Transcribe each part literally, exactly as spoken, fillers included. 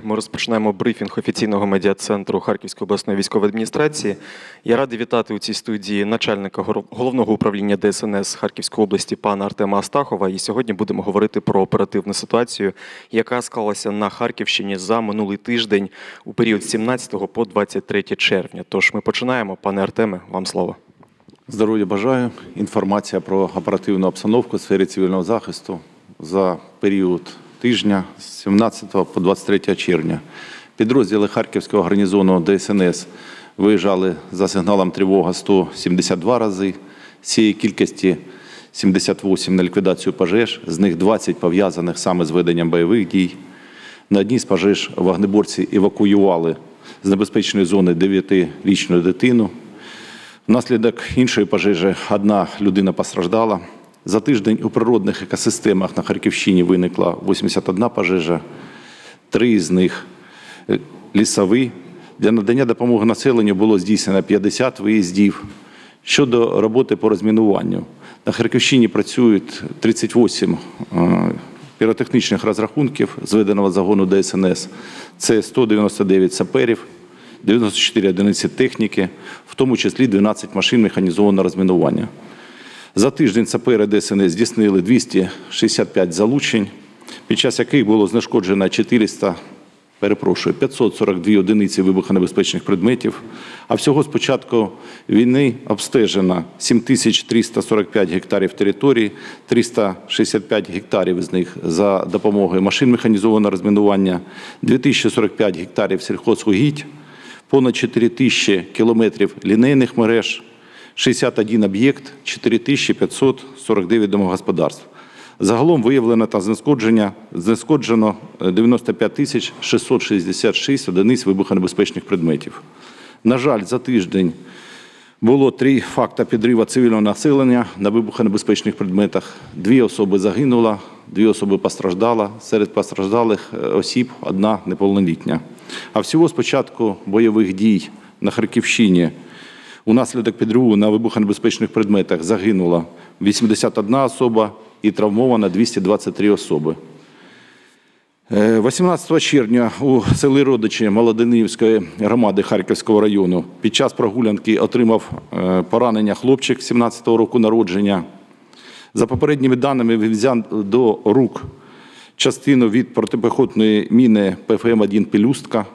Ми розпочинаємо брифінг офіційного медіа-центру Харківської обласної військової адміністрації. Я радий вітати у цій студії начальника Головного управління Де Ес Ен Ес Харківської області пана Артема Астахова. І сьогодні будемо говорити про оперативну ситуацію, яка склалася на Харківщині за минулий тиждень у період з сімнадцятого по двадцять третє червня. Тож ми починаємо. Пане Артеме, вам слово. Здоров'я бажаю. Інформація про оперативну обстановку в сфері цивільного захисту за період тижня з сімнадцятого по двадцять третє червня. Підрозділи Харківського гарнізону Де Ес Ен Ес виїжджали за сигналом тривога сто сімдесят два рази. З цієї кількості сімдесят вісім на ліквідацію пожеж, з них двадцять пов'язаних саме з веденням бойових дій. На одній з пожеж вогнеборці евакуювали з небезпечної зони дев'ятирічну дитину. Внаслідок іншої пожежі одна людина постраждала. За тиждень у природних екосистемах на Харківщині виникла вісімдесят одна пожежа, три з них лісові. Для надання допомоги населенню було здійснено п'ятдесят виїздів. Щодо роботи по розмінуванню. На Харківщині працюють тридцять вісім піротехнічних розрахунків зведеного загону Де Ес Ен Ес. Це сто дев'яносто дев'ять саперів, дев'яносто чотири одиниці техніки, в тому числі дванадцять машин механізованого розмінування. За тиждень сапери Де Ес Ен Ес здійснили двісті шістдесят п'ять залучень, під час яких було знешкоджено чотириста, перепрошую, п'ятсот сорок дві одиниці вибухонебезпечних предметів, а всього з початку війни обстежено сім тисяч триста сорок п'ять гектарів території, триста шістдесят п'ять гектарів з них за допомогою машин механізованого розмінування, дві тисячі сорок п'ять гектарів сільхозугідь, понад чотири тисячі кілометрів лінейних мереж, шістдесят один об'єкт, чотири тисячі п'ятсот сорок дев'ять домогосподарств. Загалом виявлено та знешкоджено дев'яносто п'ять тисяч шістсот шістдесят шість одиниць вибухонебезпечних предметів. На жаль, за тиждень було три факти підриву цивільного населення на вибухонебезпечних предметах. Дві особи загинуло, дві особи постраждало. Серед постраждалих осіб одна неповнолітня. А всього з початку бойових дій на Харківщині унаслідок підриву на вибухонебезпечних предметах загинула вісімдесят одна особа і травмовано двісті двадцять три особи. вісімнадцятого червня у селі Родичі Молоденівської громади Харківського району під час прогулянки отримав поранення хлопчик сімнадцятого року народження. За попередніми даними він взяв до рук частину від протипіхотної міни Пе Еф Ем один «Пелюстка».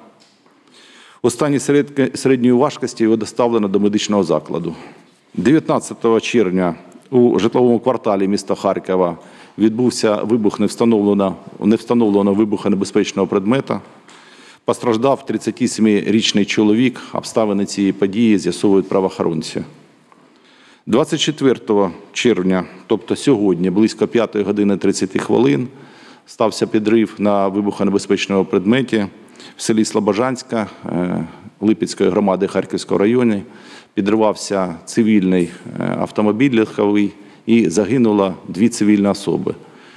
У стані середньої важкості його доставлено до медичного закладу. дев'ятнадцятого червня у житловому кварталі міста Харкова відбувся вибух невстановленого, невстановленого вибухонебезпечного предмета. Постраждав тридцятисемирічний чоловік. Обставини цієї події з'ясовують правоохоронці. двадцять четвертого червня, тобто сьогодні, близько п'ятої години тридцять хвилин, стався підрив на вибухонебезпечному предметі в селі Слобожанська Липецької громади Харківського району. Підривався цивільний автомобіль легковий і загинуло дві цивільні особи.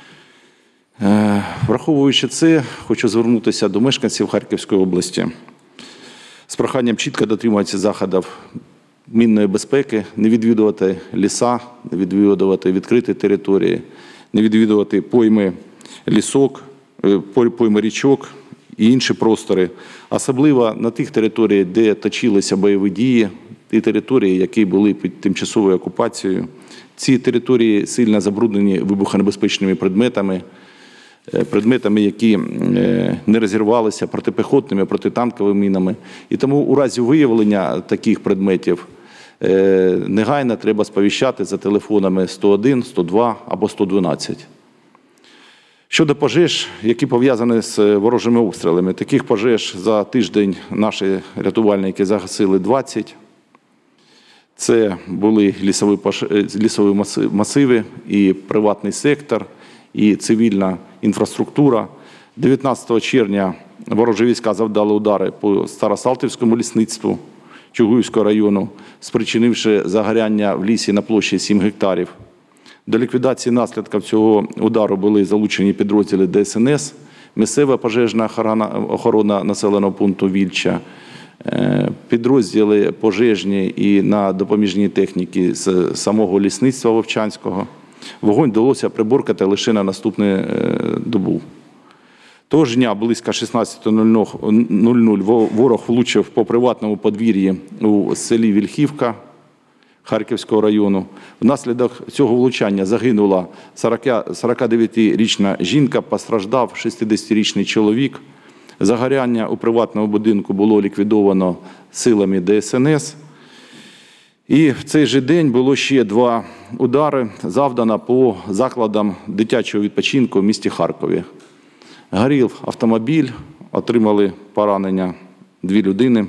Враховуючи це, хочу звернутися до мешканців Харківської області з проханням чітко дотримуватися заходів мінної безпеки, не відвідувати ліса, не відвідувати відкриті території, не відвідувати пойми лісок, пойми річок і інші простори, особливо на тих територіях, де точилися бойові дії, ті території, які були під тимчасовою окупацією. Ці території сильно забруднені вибухонебезпечними предметами, предметами, які не розірвалися протипіхотними, протитанковими мінами. І тому у разі виявлення таких предметів негайно треба сповіщати за телефонами сто один, сто два або сто дванадцять. Щодо пожеж, які пов'язані з ворожими обстрілами, таких пожеж за тиждень наші рятувальники загасили двадцять. Це були лісові, лісові масиви, і приватний сектор, і цивільна інфраструктура. дев'ятнадцятого червня ворожі війська завдали удари по Старосалтівському лісництву Чугуївського району, спричинивши загоряння в лісі на площі сім гектарів. До ліквідації наслідків цього удару були залучені підрозділи Де Ес Ен Ес, місцева пожежна охорона, охорона населеного пункту Вільча, підрозділи пожежні і на допоміжні техніки з самого лісництва Вовчанського. Вогонь вдалося приборкати лише на наступну добу. Того ж дня близько шістнадцятої нуль нуль ворог влучив по приватному подвір'ї у селі Вільхівка Харківського району. Внаслідок цього влучання загинула сорокадев'ятирічна жінка, постраждав шістдесятирічний чоловік. Загоряння у приватному будинку було ліквідовано силами Де Ес Ен Ес. І в цей же день було ще два удари, завдано по закладам дитячого відпочинку в місті Харкові. Горів автомобіль, отримали поранення дві людини.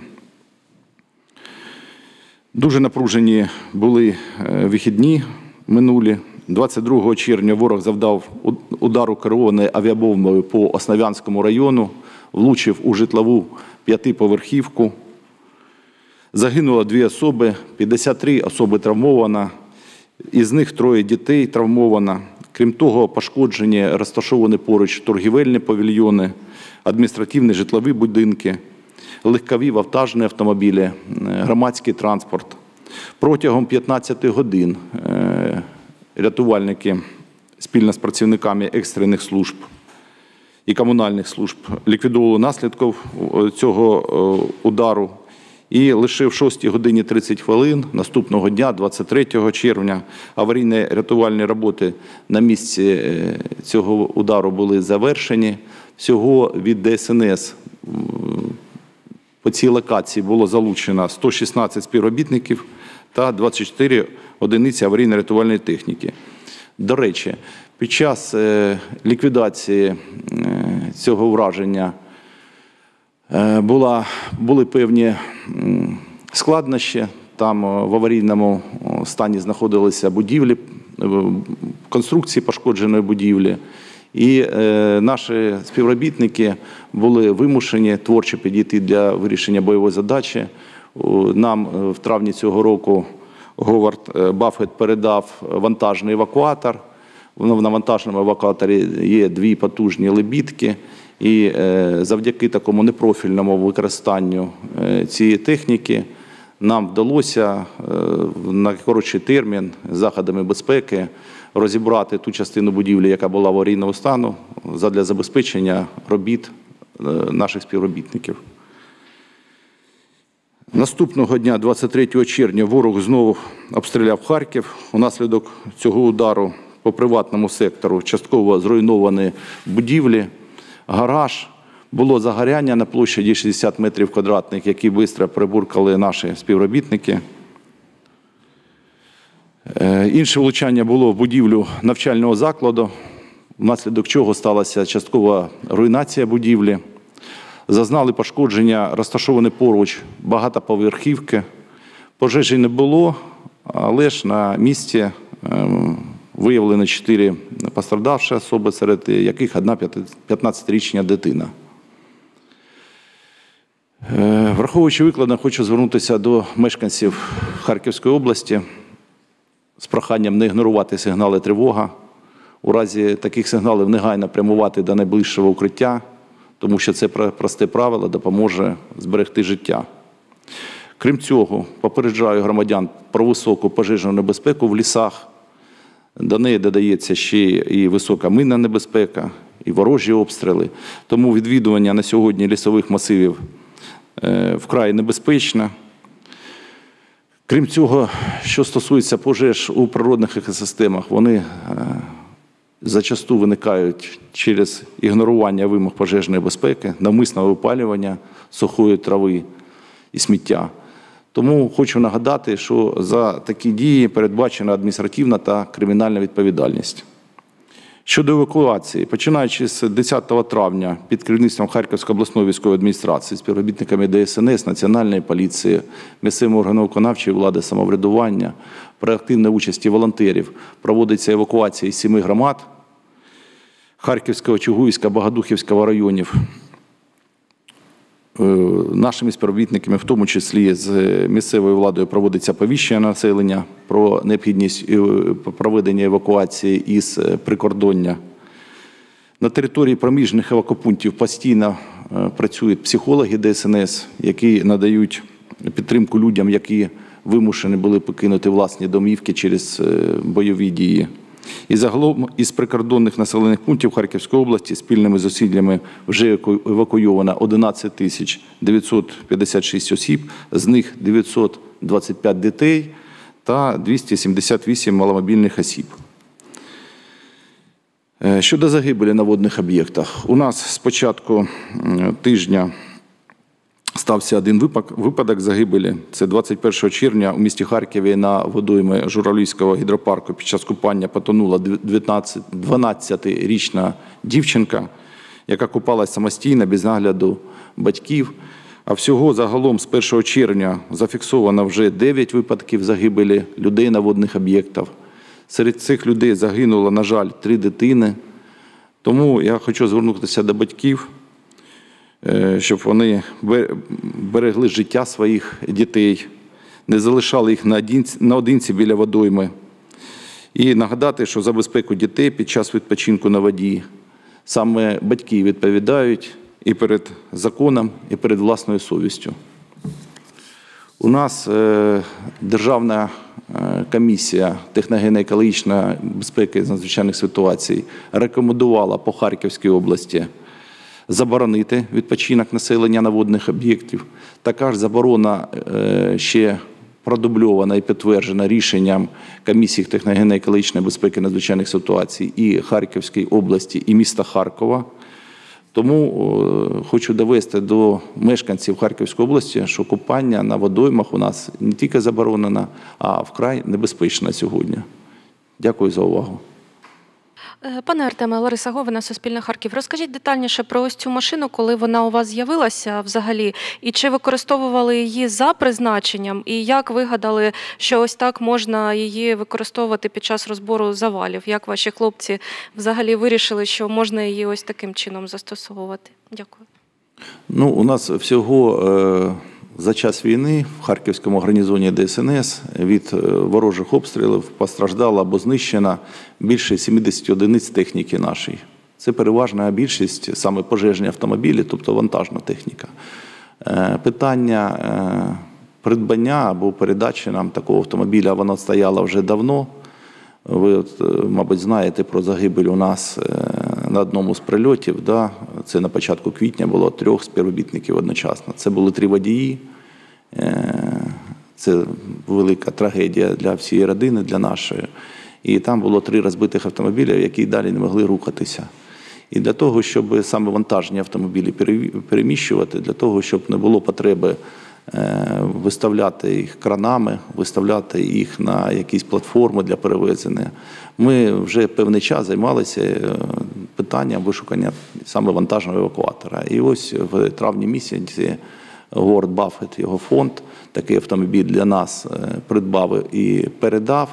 Дуже напружені були вихідні минулі. двадцять другого червня ворог завдав удару керованої авіабомбою по Основ'янському району, влучив у житлову п'ятиповерхівку. Загинуло дві особи, п'ятдесят три особи травмовано, із них троє дітей травмовано. Крім того, пошкоджені розташовані поруч торгівельні павільйони, адміністративні житлові будинки, легкові вантажні автомобілі, громадський транспорт. Протягом п'ятнадцяти годин рятувальники спільно з працівниками екстрених служб і комунальних служб ліквідували наслідків цього удару. І лише в шостій годині тридцять хвилин наступного дня, двадцять третього червня, аварійні рятувальні роботи на місці цього удару були завершені. Всього від Де Ес Ен Ес по цій локації було залучено сто шістнадцять співробітників та двадцять чотири одиниці аварійно-рятувальної техніки. До речі, під час ліквідації цього враження Була, були певні складнощі, там в аварійному стані знаходилися будівлі, конструкції пошкодженої будівлі. І е, наші співробітники були вимушені творчо підійти для вирішення бойової задачі. Нам в травні цього року Говард Баффет передав вантажний евакуатор. На вантажному евакуаторі є дві потужні лебідки. І завдяки такому непрофільному використанню цієї техніки нам вдалося на коротший термін заходами безпеки розібрати ту частину будівлі, яка була аварійного стану, задля забезпечення робіт наших співробітників. Наступного дня, двадцять третього червня, ворог знову обстріляв Харків. Унаслідок цього удару по приватному сектору частково зруйновані будівлі, гараж, було загоряння на площаді шістдесят метрів квадратних, які швидко прибуркали наші співробітники. Інше влучання було в будівлю навчального закладу, внаслідок чого сталася часткова руйнація будівлі. Зазнали пошкодження розташовані поруч багатоповерхівки. Пожежі не було, але ж на місці виявлено чотири постраждавші особи, серед яких одна п'ятнадцятирічна дитина. Враховуючи викладене, хочу звернутися до мешканців Харківської області з проханням не ігнорувати сигнали тривоги. У разі таких сигналів негайно прямувати до найближчого укриття, тому що це просте правило допоможе зберегти життя. Крім цього, попереджаю громадян про високу пожежну небезпеку в лісах. До неї додається ще і висока мінна небезпека, і ворожі обстріли. Тому відвідування на сьогодні лісових масивів вкрай небезпечно. Крім цього, що стосується пожеж у природних екосистемах, вони зачасту виникають через ігнорування вимог пожежної безпеки, навмисне випалювання сухої трави і сміття. Тому хочу нагадати, що за такі дії передбачена адміністративна та кримінальна відповідальність. Щодо евакуації, починаючи з десятого травня під керівництвом Харківської обласної військової адміністрації, співробітниками Де Ес Ен Ес, Національної поліції, місцевого органу виконавчої влади, самоврядування, при активній участі волонтерів проводиться евакуація із семи громад Харківського, Чугуївського, Богодухівського районів. Нашими співробітниками, в тому числі з місцевою владою, проводиться оповіщення населення про необхідність проведення евакуації із прикордоння. На території проміжних евакопунктів постійно працюють психологи Де Ес Ен Ес, які надають підтримку людям, які вимушені були покинути власні домівки через бойові дії. І загалом із прикордонних населених пунктів Харківської області спільними зусиллями вже евакуйовано одинадцять тисяч дев'ятсот п'ятдесят шість осіб, з них дев'ятсот двадцять п'ять дітей та двісті сімдесят вісім маломобільних осіб. Щодо загибелі на водних об'єктах. У нас з початку тижня стався один випадок загибелі. Це двадцять першого червня у місті Харкові на водоймі Журавлівського гідропарку під час купання потонула дванадцятирічна дівчинка, яка купалась самостійно, без нагляду батьків. А всього загалом з першого червня зафіксовано вже дев'ять випадків загибелі людей на водних об'єктах. Серед цих людей загинуло, на жаль, три дитини. Тому я хочу звернутися до батьків, щоб вони берегли життя своїх дітей, не залишали їх наодинці біля водойми. І нагадати, що за безпеку дітей під час відпочинку на воді саме батьки відповідають і перед законом, і перед власною совістю. У нас Державна комісія техногенно-екологічної безпеки з надзвичайних ситуацій рекомендувала по Харківській області заборонити відпочинок населення на водних об'єктів. Така ж заборона ще продубльована і підтверджена рішенням Комісії техногенно-екологічної безпеки надзвичайних ситуацій і Харківської області, і міста Харкова. Тому хочу довести до мешканців Харківської області, що купання на водоймах у нас не тільки заборонено, а вкрай небезпечно сьогодні. Дякую за увагу. Пане Артеме, Лариса Говина, Суспільне Харків. Розкажіть детальніше про ось цю машину, коли вона у вас з'явилася взагалі, і чи використовували її за призначенням, і як вигадали, що ось так можна її використовувати під час розбору завалів? Як ваші хлопці взагалі вирішили, що можна її ось таким чином застосовувати? Дякую. Ну, у нас всього е, за час війни в Харківському гарнізоні Де Ес Ен Ес від ворожих обстрілів постраждало або знищено більше сімдесят одиниць техніки нашої. Це переважна більшість саме пожежні автомобілі, тобто вантажна техніка. Е, питання е, придбання або передачі нам такого автомобіля, воно стояло вже давно. Ви, от, мабуть, знаєте про загибель у нас на одному з прильотів. Да? Це на початку квітня було трьох співробітників одночасно. Це були три водії. Це велика трагедія для всієї родини, для нашої. І там було три розбитих автомобілі, які далі не могли рухатися. І для того, щоб саме вантажні автомобілі переміщувати, для того, щоб не було потреби виставляти їх кранами, виставляти їх на якісь платформи для перевезення. Ми вже певний час займалися питанням вишукання саме вантажного евакуатора. І ось в травні місяці Говард Баффет, його фонд, такий автомобіль для нас придбав і передав.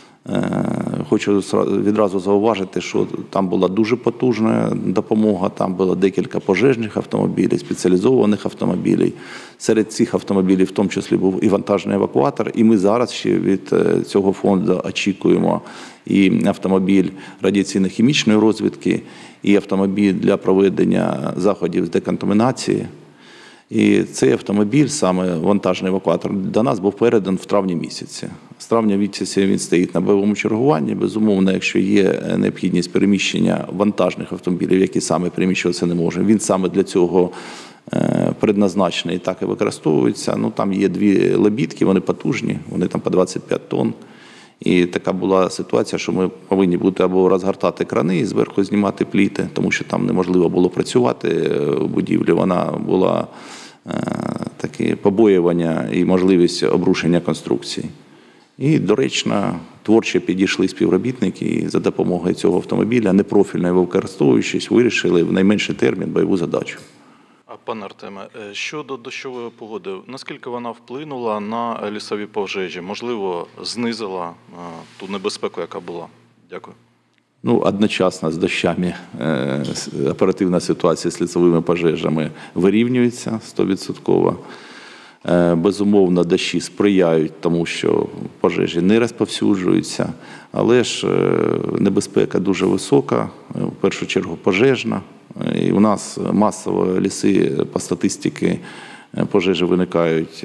Хочу відразу зауважити, що там була дуже потужна допомога, там було декілька пожежних автомобілів, спеціалізованих автомобілів. Серед цих автомобілів в тому числі був і вантажний евакуатор, і ми зараз ще від цього фонду очікуємо і автомобіль радіаційно-хімічної розвідки, і автомобіль для проведення заходів з деконтамінації. І цей автомобіль, саме вантажний евакуатор, до нас був передан в травні місяці. З травня місяця він стоїть на бойовому чергуванні. Безумовно, якщо є необхідність переміщення вантажних автомобілів, які саме переміщуватися не можуть, він саме для цього предназначений і так і використовується. Ну, там є дві лебідки, вони потужні, вони там по двадцять п'ять тонн. І така була ситуація, що ми повинні бути або розгортати крани і зверху знімати пліти, тому що там неможливо було працювати в будівлі. Вона була е, таке побоювання і можливість обрушення конструкції. І доречно, творчо підійшли співробітники і за допомогою цього автомобіля, непрофільно використовуючись, вирішили в найменший термін бойову задачу. А пане Артеме, щодо дощової погоди, наскільки вона вплинула на лісові пожежі? Можливо, знизила ту небезпеку, яка була? Дякую. Ну, одночасно з дощами е, оперативна ситуація з лісовими пожежами вирівнюється сто відсотків. Е, безумовно, дощі сприяють тому, що пожежі не розповсюджуються, але ж е, небезпека дуже висока, в першу чергу пожежна. І у нас масово ліси, по статистиці, пожежі виникають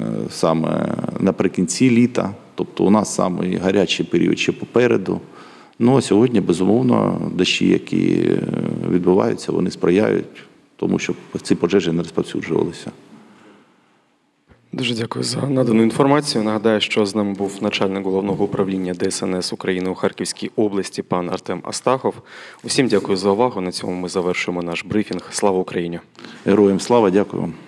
саме наприкінці літа. Тобто у нас самий гарячий період ще попереду. Ну, а сьогодні, безумовно, дощі, які відбуваються, вони сприяють тому, щоб ці пожежі не розповсюджувалися. Дуже дякую за надану інформацію. Нагадаю, що з нами був начальник Головного управління Де Ес Ен Ес України у Харківській області пан Артем Астахов. Усім дякую за увагу. На цьому ми завершуємо наш брифінг. Слава Україні! Героям слава, дякую вам.